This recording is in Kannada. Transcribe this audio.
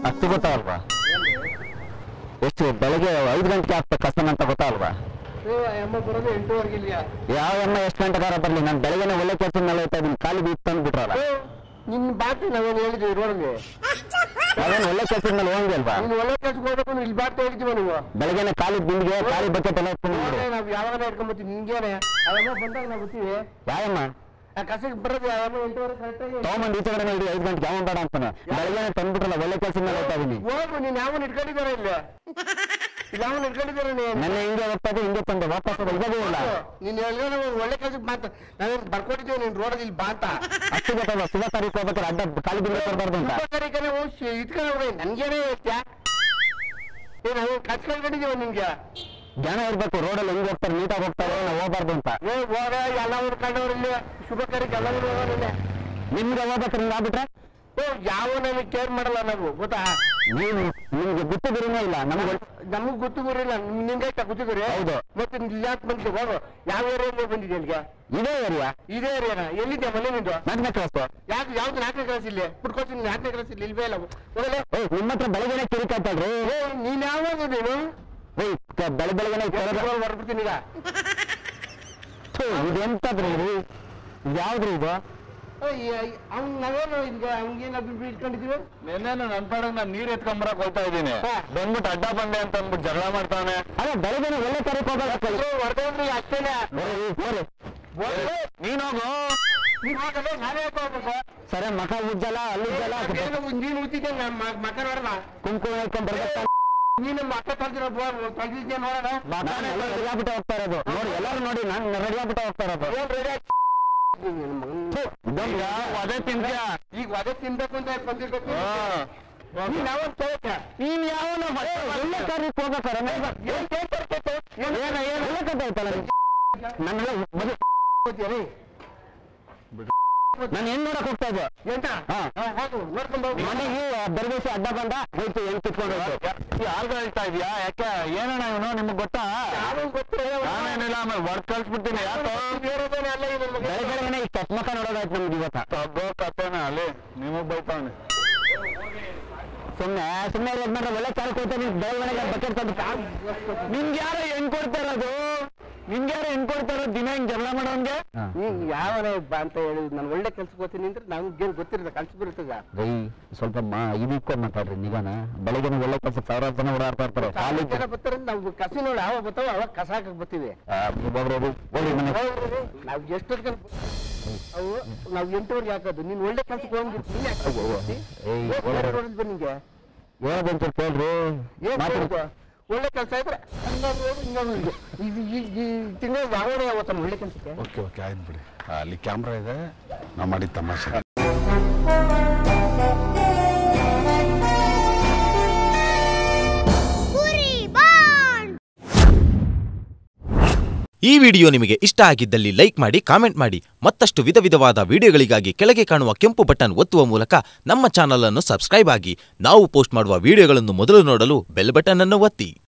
ಅಷ್ಟು ಗೊತ್ತಾಗಲ್ವಾ? ಎಷ್ಟು ಬೆಳಗ್ಗೆ 5 ಗಂಟೆಗೆ ಆಗ್ತದೆ ಕಸನ ಅಂತ ಗೊತ್ತಾಗಲ್ವಾ? ಅಮ್ಮ ಬರೋದು 8:30 ಇಲ್ಲಿಯಾ? ಯಾವ ಅಮ್ಮ ಎಷ್ಟು ಗಂಟೆಗಾರ ಬರಲಿ, ನಾನು ಬೆಳಗ್ಗೆನೆ ಒಳ್ಳೆ ಕೆಲಸ ಮೇಲೆ ಹೋಗ್ತಾ ಇದ್ದೀನಿ, ಖಾಲಿ ಬೀಟ್ ತಂದು ಬಿಟ್ರಲ್ಲ. ನಿನ್ನ ಬಾಟಿ ನಾವೇನು ಹೇಳಿದ್ವಿ ರೋಡ್ಗೆ? ನಾವೇನು ಒಳ್ಳೆ ಕೆಲಸದ ಮೇಲೆ ಹೋಗಲ್ವಾ? ನೀನು ಒಳ್ಳೆ ಕೆಲ್ಸಕ್ಕೆ ಹೋಗ್ಬೇಕು ಇಲ್ಲಿ ಬಾಟ್ ಹೇಳಿದ್ವಿ ನೀವು. ಬೆಳಗ್ಗೆನೆ ಖಾಲಿ ಬಿಂದಿಗೆ ಖಾಲಿ ಬಕೆಟ್ ಎಲ್ಲ ನಾವು ಯಾವಾಗ ಇಟ್ಕೊಂಡ್ಬರ್ತೀವಿ ನಿನ್ಗೇನೆ ಅವಮ್ಮ ಬಂದಾಗ ನಾವು ಬರ್ತೀವಿ. ಯಾವಮ್ಮ ಕಸಕ್ಕೆ ಬರೋದು ಯಾವಮ್ಮ 8:30 ಕರೆಕ್ಟಾಗಿ ತಗೊಂಬಂದು ಈಚೆ ಕಡೆ ಇಡಿ 5 ಗಂಟೆಗೆ ಯಾವ ಬೇಡ ಅಂತಾನೆ. ಬೆಳಗ್ಗೆನೆ ತಂದ್ಬಿಟ್ರಲ್ಲ ಒಳ್ಳೆ ಕೆಲಸದ ಮೇಲೆ ಹೋಗ್ತಾ ಇದೀನಿ. ಹೋಗು, ನೀನು ಯಾವನ್ನ ಇಟ್ಕೊಂಡಿದ್ದಾರೆ ಇಲ್ಲಿ? ಯಾವನ್ನ ಇಟ್ಕೊಂಡಿದ್ದಾರೆ ನೀನು? ನನ್ನ ಹಿಂಗೆ ಹೋಗ್ತಾ ಇದೆ, ಹಿಂಗೆ ತಂದೆ ವಾಪಸ್ ಇರೋದೇ ಇಲ್ಲ. ನೀನು ಹೇಳಿದ್ರೆ ಒಳ್ಳೆ ಕೆಲಸಕ್ಕೆ ಮಾತ್ರ ನಾವೇನು ಬರ್ಕೊಟ್ಟಿದ್ದೇವೆ ನೀನು ರೋಡಲ್ಲಿ ಇಲ್ಲಿ ಬಾಂತ. ಅಷ್ಟು ಗೊತ್ತಲ್ಲ, ಸುಧಾ ತಾರೀಕು ಹೋಗ್ಬೇಕಾದ್ರೆ ಅಡ್ಡ ಖಾಲಿ ಬಿಂದಿಗೆ ಕೊಡಬಾರ್ದು ಅಂತ. ತಾರೀಕನೇ ಹೋಗಿ ಇಟ್ಕೊಂಡು ಹೋಗಿ ನನ್ಗೇನೇ ಹೇಳ್ತ್ಯಾ? ನಾವು ಕಚ್ಕೊಂಡಿದ್ದೀವ ನಿಮ್ಗೆ ಜನ ಇರ್ಬೇಕು, ರೋಡಲ್ಲಿ ಹೆಂಗ್ ಹೋಗ್ತಾರೆ, ನೀಟಾಗಿ ಹೋಗ್ತಾರೆ, ನಾವು ಹೋಗ್ಬಾರ್ದು ಅಂತ. ಹೋಗ ಎಲ್ಲ ಹುಡ್ಕೊಂಡವ್ರು ಇಲ್ಲಿ ಶುಭ ಕಾರ್ಯಕ್ಕೆ ಎಲ್ಲ ಹೋಗೋದಿಲ್ಲ. ನಿಮ್ಗೆ ಹೋಗ್ಬೇಕು ಹಿಂಗೆ ಆಗ್ಬಿಟ್ರೆ ಯಾವ ನಮಗೆ ಕೇರ್ ಮಾಡಲ್ಲ ನಾವು, ಗೊತ್ತಾ? ನೀವು ನಿಮ್ಗೆ ಗೊತ್ತು ಗುರಿನೇ ಇಲ್ಲ. ನಮಗ್ ಗೊತ್ತು ಗುರಿಲ್ಲ, ನಿಂಗೆ ಗೊತ್ತಿದ್ರಿ. ಹೌದು. ಮತ್ತೆ ಯಾಕೆ ಬಂದಿದ್ದೆ? ಹೋಗು, ಯಾವ ಏರಿಯಾಗೆ ಬಂದಿದ್ದೆ ಇಲ್ಲಿಗೆ? ಇದೇ ಏರಿಯಾ. ಇದೇ ಏರಿಯಾನ? ಎಲ್ಲಿದ್ದೆ ಮನೆ ನಿಂದು? 4ನೇ ಕ್ಲಾಸ್. ಯಾಕೆ ಯಾವ್ದು 4ನೇ ಕ್ಲಾಸ್ ಇಲ್ಲಿ ಬಿಟ್ಕೊಡ್ತೀನಿ? 4ನೇ ಕ್ಲಾಸ್ ಇಲ್ಲಿ ಇಲ್ವೇ ಇಲ್ಲ. ಹೋಗಲೇ ನಿಮ್ಮ ಹತ್ರ ಬೆಳಗ್ಗೆನೆ ಕಿರಿಕಾಯ್ತಲ್ರಿ. ನೀನ್ ಯಾವಾಗ ನೀನು ಬೆಳಗ್ಗೆನೆ ಹೊರಬಿಡ್ತೀನಿ ಈಗ. ಇದೆಂತದ್ರಿ ಯಾವ್ದ್ರಿ ಇದು? ಅವ್ನ್ ನಾವೇನು ಈಗ ಹಂಗೇನ ಇಟ್ಕೊಂಡಿದೀವಿ. ನೆನ್ನೆನು ನನ್ ಪಾಡಕ್ ನಾನು ನೀರ್ ಎತ್ಕೊಂಬರಕ್ ಹೋಗ್ತಾ ಇದ್ದೀನಿ, ಬಂದ್ಬಿಟ್ಟು ಅಡ್ಡ ಬಂದೆ ಅಂತ ಅಂದ್ಬಿಟ್ಟು ಜಗಳ ಮಾಡ್ತಾನೆ. ಅದೇ ಬೆಳಗ್ಗೆನೆ ಒಳ್ಳೆ ತಾರೀಕು ಹೋಗ್ಬೇಕು. ಹೊರದ್ರಿ ಅಷ್ಟೇನೆ. ನೀನೋಗು, ನೀನ್ ಹೋಗಲ್ಲ, ನಾನೇ ಹೋಗ್ಬೇಕು. ಸರಿ ಮಕ ಉಜ್ಜಲ್ಲ ಅಲ್ಲುಜ್ಜಲ್ಲ ನೀನ್ ಉಜ್ಜಿದ್ದೆ ಮಕ್ಕ ನೋಡಲ್ಲ, ಕುಂಕುಮ ಇಟ್ಕೊಂಡ್ ಬರ್ಬೇಕು. ನೀನು ಮಕ್ಕ ತಂದಿರೋ ತಂದಿದ್ದೆ ನೋಡೋಣ. ರೆಡಿ ಆಗ್ಬಿಟ್ಟು ಹೋಗ್ತಾ ಇರೋದು ನೋಡಿ, ಎಲ್ಲರೂ ನೋಡಿ, ನಾನು ರೆಡಿ ಆಗ್ಬಿಟ್ಟು ಹೋಗ್ತಾ ಇರೋದು. ಅದೇ ತಿಂತ್ಯಾ ಈಗ ಅದೇ ತಿನ್ಬೇಕು ಅಂತ ಬಂದಿರ್ಬೇಕು. ನೀನ್ ಯಾವಾಗ ತಗೋತ? ನೀನ್ ಯಾವ ಒಳ್ಳೆ ತಾರೀಕು ಹೋಗ್ಬೇಕಾರೆ ಒಳ್ಳೆ ಕಥೆ ಆಯ್ತಲ್ಲ ನನ್ನೆಲ್ಲ ನಾನು ಏನ್ ನೋಡಕ್ ಹೋಗ್ತಾ ಇದ್ದೆ ಎಂತ ನೋಡ್ಕೊಂಡು ಮನೆಗೆ ಬೆರಬೇಸಿ ಅಡ್ಡ ಬಂದ ಹೋಯ್ತು, ಹೆಂಗ್ ಕಿತ್ಕೊಂಡು ಯಾರ್ದು ಹೇಳ್ತಾ ಇದೀಯಾ? ಯಾಕೆ ಏನಣ್ಣ ಇವನು, ನಿಮ್ಗೆ ಗೊತ್ತಾ? ಯಾವಾಗ ಗೊತ್ತು? ನಾನೇನಿಲ್ಲ, ಆಮೇಲೆ ವರ್ಕ್ ಕಳ್ಸ್ಬಿಡ್ತೀನಿ. ಯಾಕೋ ಬೇರೆದೇನೆ ಅಲ್ಲ ಇದು. ಬೆಳಗ್ಗೆ ಈ ಚಟ್ಮಕ ನೋಡೋದಾಯ್ತು ನಮ್ಗೆ ಇವತ್ತ. ತಗೋ ಕತೆನ ಅಲ್ಲಿ ನಿಮಗ್ ಬೈತಾವನೆ. ಸುಮ್ಮನೆ ಇರೋದ್ ಒಳ್ಳೆ ತಾರೀಕು ಹೋಯ್ತಾ ನೀನ್ ಬೆಳಗ್ಗೆ ಬಕೆಟ್ ತಂದು ನಿಮ್ಗೆ ಯಾರೋ ಹೆಣ್ ಕೊಡ್ತಾ ಇರೋದು? ನಿಮ್ಗೆ ಯಾರೋ ಹೆಣ್ ಕೊಡ್ತಾ ಇರೋದು ದಿನ ಹಿಂಗ್ ಜಗಳ ಮಾಡೋನ್ಗೆ? ನೀನ್ ಯಾವನೇ ಅಂತ ಹೇಳಿ ನಾನು ಒಳ್ಳೆ ಕೆಲ್ಸಕ್ಕೆ ಹೋಗ್ತೀನಿ ಅಂದ್ರೆ ನಮ್ಗೇನು ಗೊತ್ತಿರ್ತದೆ, ಕಲ್ಸಿ ಬರ್ತದ. ಸ್ವಲ್ಪ ಇದಕ್ಕೆ ಮಾತಾಡ್ರಿ ನಿಗಾನ. ಬೆಳಗ್ಗೆ ಒಳ್ಳೆ ಕೆಲಸ 1000 ಜನ ಓಡಾಡ್ತಾ ಇರ್ತಾರೆ. ಜನ ಬರ್ತಾರೆ, ನಾವು ಕಸಿ ನೋಡಿ ಯಾವಾಗ ಬರ್ತಾವ ಅವಾಗ ಕಸ ಹಾಕಕ್ ಬರ್ತೀವಿ. ನಾವು ಎಷ್ಟೊತ್ತಿಗೆ ಅವು ನಾವು 8 ಹಾಕೋದು. ನೀನ್ ಒಳ್ಳೆ ಕೆಲ್ಸಕ್ಕೆ ಹೋಗಿರ್ತೀನಿ ನಿಂಗೆ ಹೇಳೋದಂತ ಕೇಳ್ರಿ. ಒಳ್ಳೆ ಕೆಲಸ ಇದ್ರೆ ತಿಂಗಳು ಯಾವಾಗ ಯಾವತ್ತ ಒಳ್ಳೆ ಕೆಲಸಕ್ಕೆ. ಓಕೆ ಓಕೆ ಆಯ್ತು ಬಿಡಿ, ಅಲ್ಲಿ ಕ್ಯಾಮ್ರಾ ಇದೆ, ನಾವು ಮಾಡಿದ ತಮಾಷೆ. ಈ ವಿಡಿಯೋ ನಿಮಗೆ ಇಷ್ಟ ಆಗಿದ್ದಲ್ಲಿ ಲೈಕ್ ಮಾಡಿ, ಕಾಮೆಂಟ್ ಮಾಡಿ. ಮತ್ತಷ್ಟು ವಿಧವಿಧವಾದ ವಿಡಿಯೋಗಳಿಗಾಗಿ ಕೆಳಗೆ ಕಾಣುವ ಕೆಂಪು ಬಟನ್ ಒತ್ತುವ ಮೂಲಕ ನಮ್ಮ ಚಾನಲ್ ಅನ್ನು ಸಬ್ಸ್ಕ್ರೈಬ್ ಆಗಿ. ನಾವು ಪೋಸ್ಟ್ ಮಾಡುವ ವಿಡಿಯೋಗಳನ್ನು ಮೊದಲು ನೋಡಲು ಬೆಲ್ ಬಟನ್ ಅನ್ನು ಒತ್ತಿ.